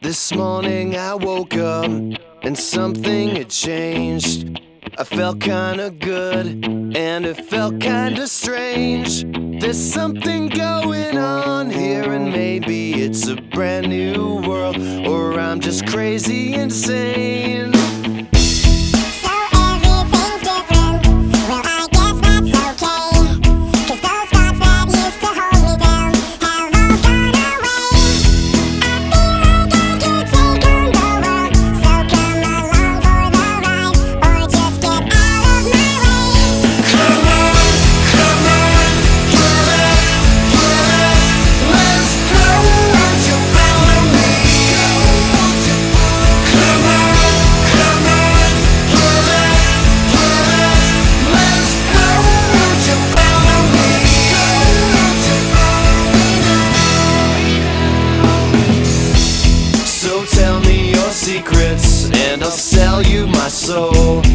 This morning I woke up and something had changed. I felt kinda good and it felt kinda strange. There's something going on here, and maybe it's a brand new world, or I'm just crazy insane. Tell me your secrets and I'll sell you my soul.